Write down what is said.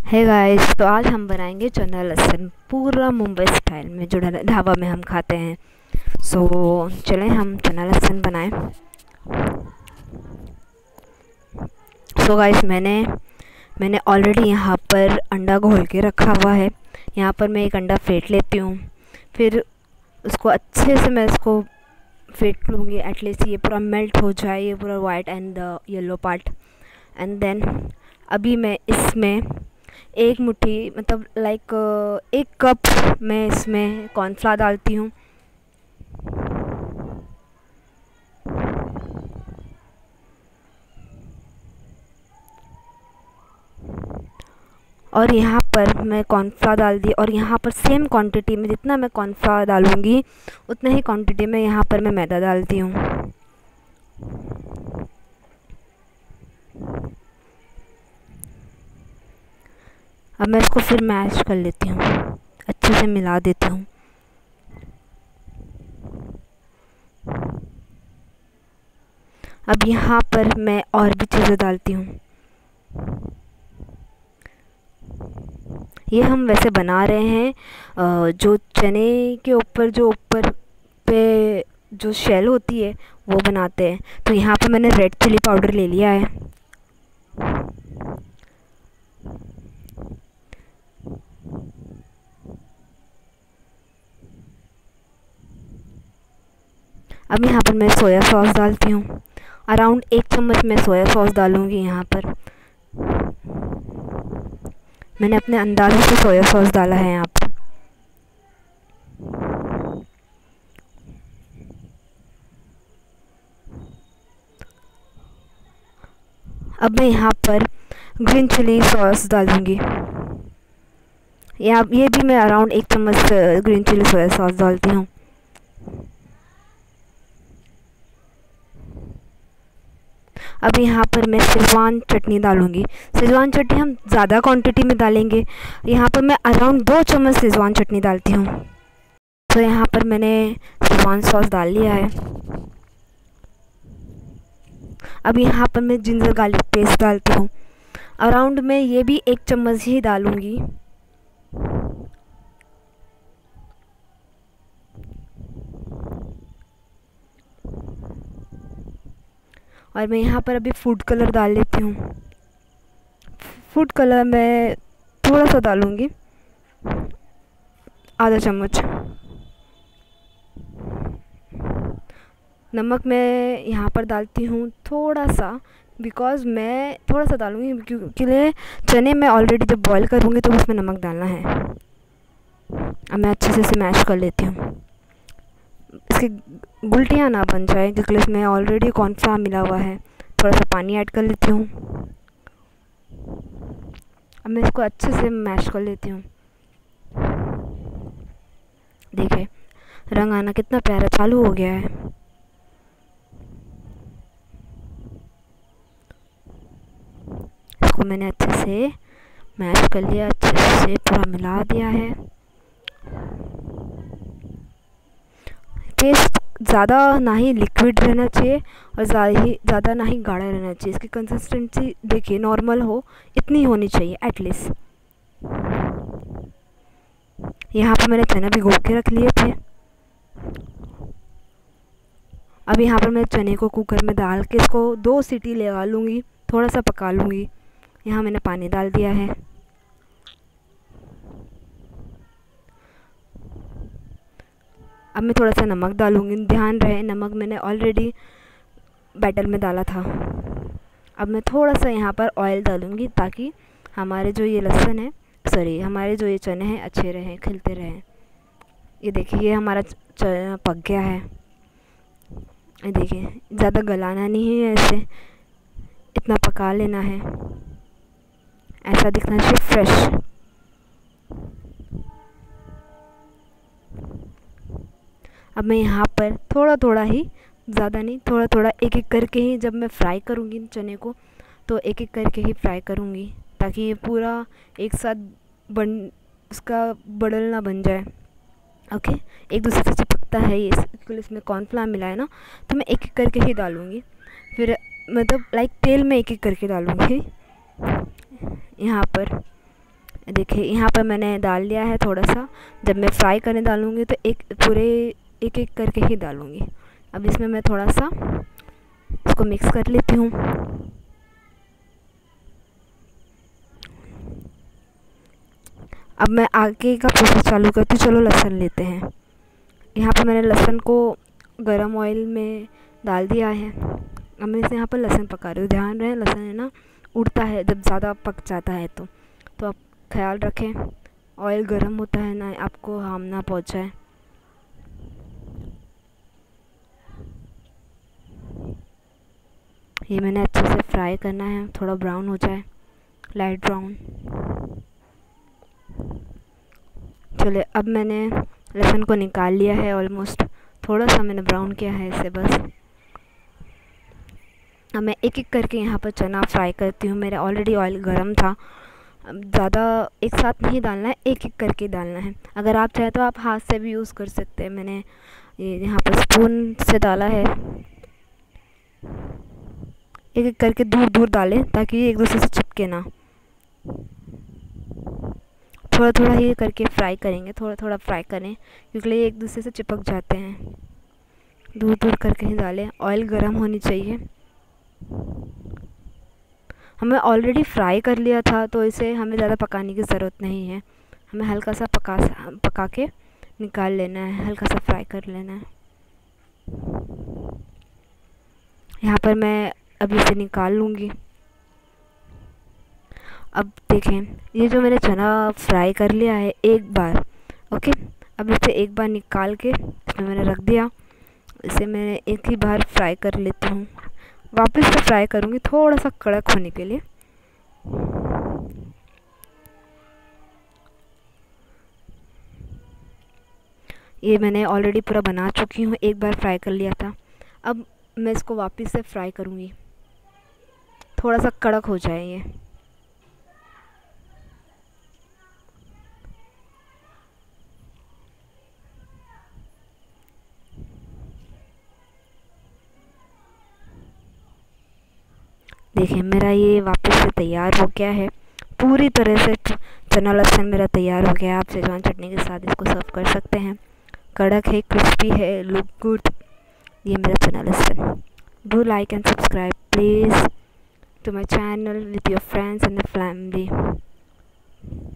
है गाइस, तो आज हम बनाएंगे चना लहसुन पूरा मुंबई स्टाइल में, जो ढाबा में हम खाते हैं। चलें हम चना लहसुन बनाएं। गाइस, मैंने ऑलरेडी यहाँ पर अंडा घोल के रखा हुआ है। यहाँ पर मैं एक अंडा फेंट लेती हूँ, फिर उसको अच्छे से मैं इसको फेंट लूँगी। एटलीस्ट ये पूरा मेल्ट हो जाए, ये पूरा white and the yellow part. And then अभी मैं इसमें एक मुट्ठी मतलब एक कप मैं इसमें कॉर्नफ्लावर डालती हूँ। और यहाँ पर मैं कॉर्नफ्लावर डाल दी, और यहाँ पर सेम क्वांटिटी में जितना मैं कॉर्नफ्लावर डालूँगी उतना ही क्वांटिटी में यहाँ पर मैं मैदा डालती हूँ। अब मैं इसको फिर मैश कर लेती हूँ, अच्छे से मिला देती हूँ। अब यहाँ पर मैं और भी चीज़ें डालती हूँ। ये हम वैसे बना रहे हैं जो चने के ऊपर पे जो शेल होती है वो बनाते हैं। तो यहाँ पर मैंने रेड चिली पाउडर ले लिया है। अब यहाँ पर मैं सोया सॉस डालती हूँ। अराउंड 1 चम्मच मैं सोया सॉस डालूँगी। यहाँ पर मैंने अपने अंदाज़े से सोया सॉस डाला है यहाँ पर। अब मैं यहाँ पर ग्रीन चिली सॉस डालूँगी। ये भी मैं अराउंड 1 चम्मच ग्रीन चिली सोया सॉस डालती हूँ। अब यहाँ पर मैं शेजवान चटनी डालूँगी। शेजवान चटनी हम ज़्यादा क्वांटिटी में डालेंगे। यहाँ पर मैं अराउंड 2 चम्मच शेजवान चटनी डालती हूँ। तो यहाँ पर मैंने शेजवान सॉस डाल लिया है। अब यहाँ पर मैं जिंजर गार्लिक पेस्ट डालती हूँ। अराउंड मैं ये भी 1 चम्मच ही डालूँगी। और मैं यहाँ पर अभी फूड कलर डाल लेती हूँ। फूड कलर मैं थोड़ा सा डालूँगी, आधा चम्मच। नमक मैं यहाँ पर डालती हूँ थोड़ा सा, बिकॉज़ मैं थोड़ा सा डालूँगी क्योंकि चने में ऑलरेडी जब बॉईल करूँगी तो उसमें नमक डालना है। अब मैं अच्छे से इसे मैश कर लेती हूँ, इसकी गुलटियाँ ना बन जाए, क्योंकि इसमें ऑलरेडी कॉर्नफ्लावर मिला हुआ है। थोड़ा सा पानी ऐड कर लेती हूँ। अब मैं इसको अच्छे से मैश कर लेती हूँ। देखिए रंग आना कितना प्यारा चालू हो गया है। इसको मैंने अच्छे से मैश कर लिया, अच्छे से पूरा मिला दिया है। पेस्ट ज़्यादा ना ही लिक्विड रहना चाहिए और ज़्यादा ना ही गाढ़ा रहना चाहिए। इसकी कंसिस्टेंसी देखिए नॉर्मल हो, इतनी होनी चाहिए एटलीस्ट। यहाँ पर मैंने चना भिगो के रख लिए थे। अब यहाँ पर मैं चने को कुकर में डाल के इसको 2 सीटी लगा लूँगी, थोड़ा सा पका लूँगी। यहाँ मैंने पानी डाल दिया है। अब मैं थोड़ा सा नमक डालूँगी। ध्यान रहे नमक मैंने ऑलरेडी बैटर में डाला था। अब मैं थोड़ा सा यहाँ पर ऑयल डालूँगी ताकि हमारे जो ये लहसुन है, हमारे जो ये चने हैं अच्छे रहें, खिलते रहें। ये देखिए ये हमारा चना पक गया है। ये देखिए ज़्यादा गलाना नहीं है, ऐसे इतना पका लेना है, ऐसा दिखना चाहिए फ्रेश। अब मैं यहाँ पर थोड़ा ही, ज़्यादा नहीं, थोड़ा एक एक करके ही, जब मैं फ्राई करूँगी चने को तो एक एक करके ही फ्राई करूँगी, ताकि ये पूरा एक साथ उसका बड़ल ना बन जाए। ओके, एक दूसरे से चिपकता है ये, क्योंकि इसमें कॉर्नफ्लावर मिला है ना, तो मैं एक एक करके ही डालूँगी। फिर मतलब तेल में एक एक करके डालूँगी यहाँ पर। देखिए यहाँ पर मैंने डाल लिया है थोड़ा सा। जब मैं फ्राई करने डालूँगी तो एक एक करके ही डालूँगी। अब इसमें मैं थोड़ा सा इसको मिक्स कर लेती हूँ। अब मैं आगे का प्रोसेस चालू करती हूँ। चलो लहसुन लेते हैं। यहाँ पर मैंने लहसुन को गरम ऑयल में डाल दिया है। अब मैं इसे यहाँ पर लहसुन पका रही हूँ। ध्यान रहे लहसुन है ना उड़ता है जब ज़्यादा पक जाता है तो आप ख्याल रखें ऑयल गरम होता है ना, आपको हार्म ना पहुँचाए। ये मैंने अच्छे से फ्राई करना है, थोड़ा ब्राउन हो जाए, लाइट ब्राउन। चलिए अब मैंने लहसुन को निकाल लिया है ऑलमोस्ट। थोड़ा सा मैंने ब्राउन किया है इसे बस। अब मैं एक एक करके यहाँ पर चना फ्राई करती हूँ। मेरा ऑलरेडी ऑयल गरम था। ज़्यादा एक साथ नहीं डालना है, एक एक करके डालना है। अगर आप चाहें तो आप हाथ से भी यूज़ कर सकते हैं। मैंने ये यहाँ पर स्पून से डाला है। एक एक करके दूर दूर डालें ताकि ये एक दूसरे से चिपके ना। थोड़ा थोड़ा ही करके फ्राई करेंगे, थोड़ा थोड़ा फ्राई करें क्योंकि ये एक दूसरे से चिपक जाते हैं। दूर दूर करके ही डालें। ऑयल गरम होनी चाहिए। हमें ऑलरेडी फ्राई कर लिया था तो इसे हमें ज़्यादा पकाने की ज़रूरत नहीं है। हमें हल्का सा पका के निकाल लेना है, हल्का सा फ्राई कर लेना है। यहाँ पर मैं अभी इसे निकाल लूँगी। अब देखें ये जो मैंने चना फ्राई कर लिया है एक बार, ओके। अब इसे एक बार निकाल के इसमें मैंने रख दिया। इसे मैं एक ही बार फ्राई कर लेती हूँ। वापस से फ्राई करूँगी थोड़ा सा कड़क होने के लिए। ये मैंने ऑलरेडी पूरा बना चुकी हूँ, एक बार फ्राई कर लिया था। अब मैं इसको वापस से फ्राई करूँगी, थोड़ा सा कड़क हो जाए ये। देखिए मेरा ये वापस से तैयार हो गया है। पूरी तरह से चना लहसुन मेरा तैयार हो गया। आप शेजवान चटनी के साथ इसको सर्व कर सकते हैं। कड़क है, क्रिस्पी है, लुक गुड। ये मेरा चना लहसुन। Do like and subscribe please to my channel with your friends and the family.